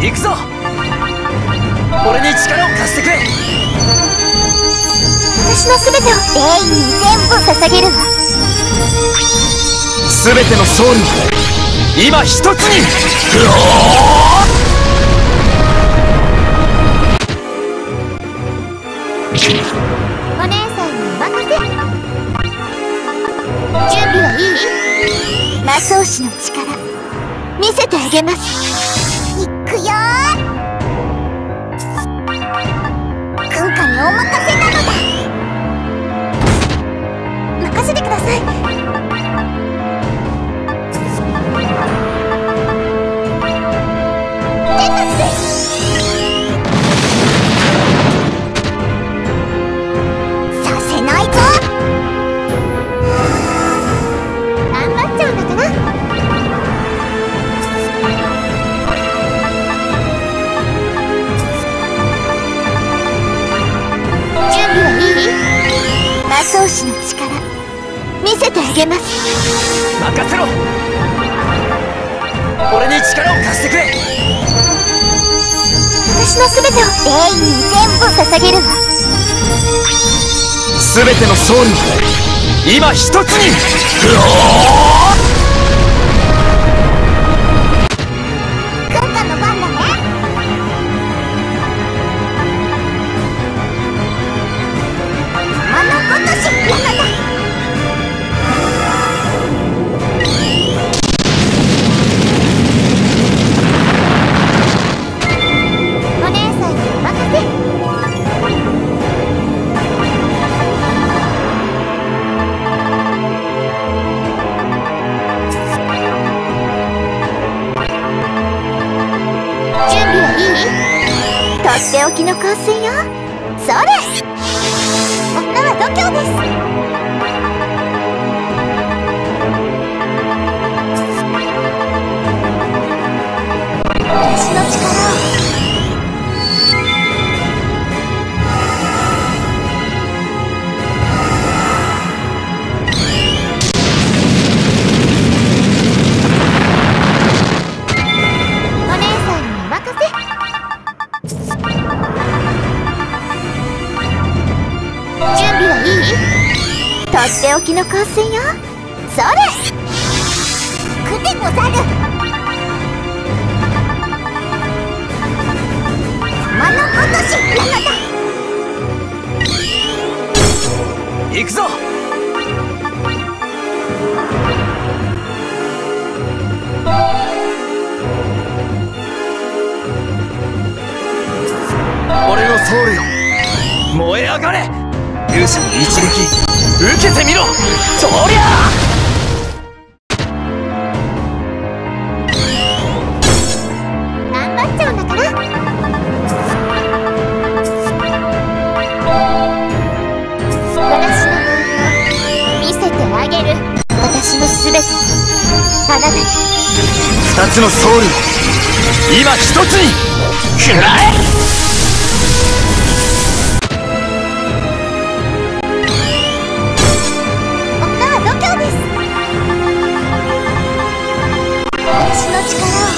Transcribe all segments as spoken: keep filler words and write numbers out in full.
行くぞ。俺に力を貸してくれ。 私の全てを霊に全部捧げるわ。 全てのソウルを今一つに。 お姉さんにお任せ。準備はいい？魔導士の力見せてあげます。いくよー。クンカにお任せなのだ。任せてください。天罰です。させないぞ。頑張っちゃうんだから。準備はいい？魔導士の力見せてあげます。 任せろ。俺に力を貸してくれ。 私の全てを霊に全部捧げるわ。 全てのソウルを今一つに。 クンカの番だね。あのことしなのだ。お姉さんにお任せ。準備はいい？とっておきの香水よ。それ女は度胸です。私の力を。お姉さんにお任せ。準備はいい？とっておきの香水よ。それくでござる。玉のごとしなのだ。 行くぞ。俺のソウルよ、燃え上がれ。勇者の一撃受けてみろ。そりゃあ頑張っちゃうんだから。私の本領見せてあげる。私のすべてあなたに。 二つのソウルを今一つに。くらえ。 私の力を。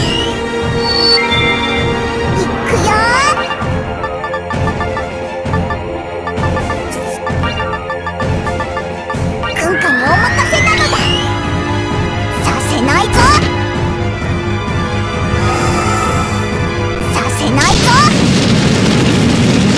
いくよー。クンカにお任せなのだ。させないぞ。させないぞ。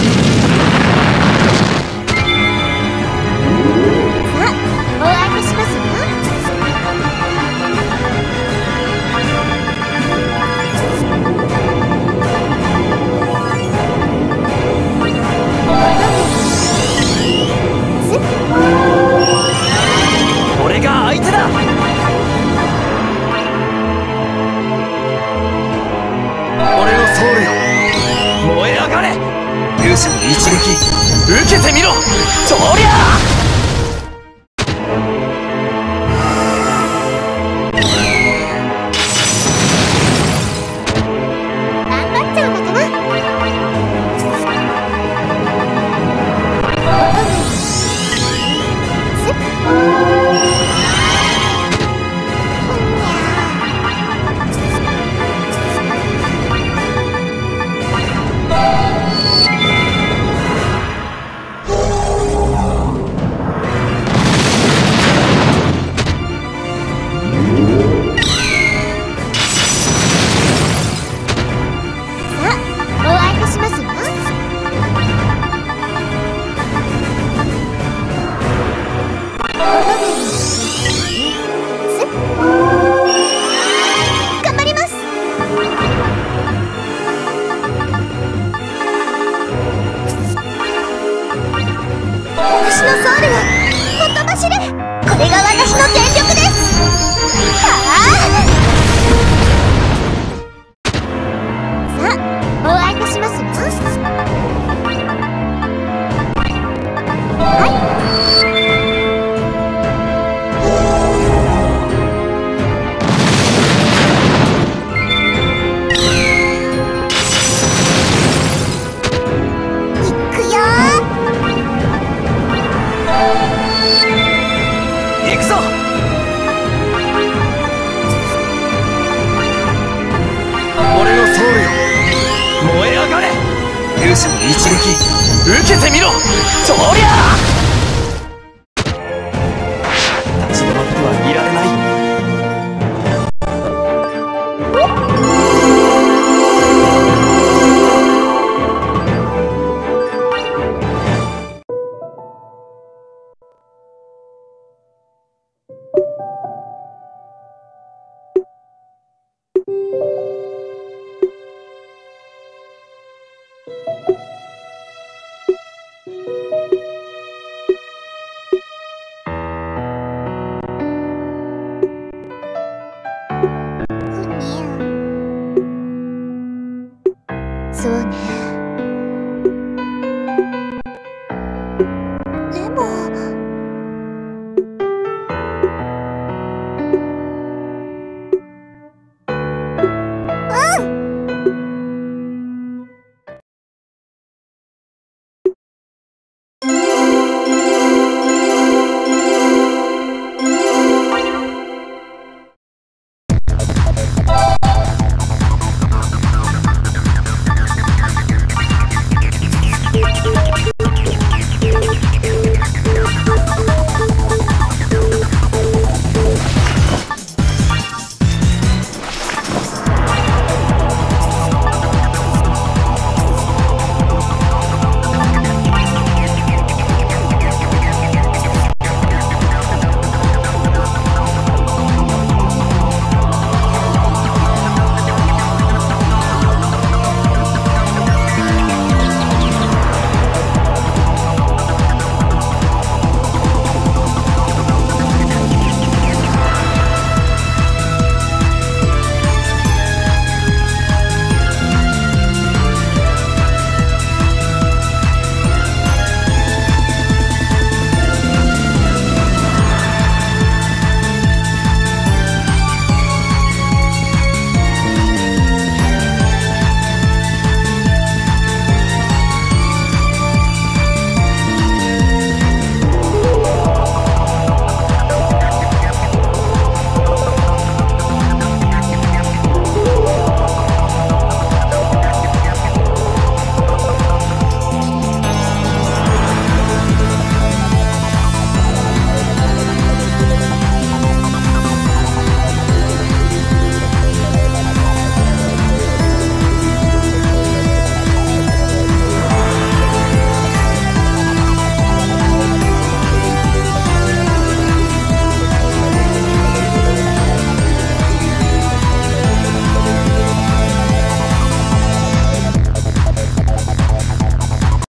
者の一撃受けてみろ。そりゃあ立ち止まってはいられない。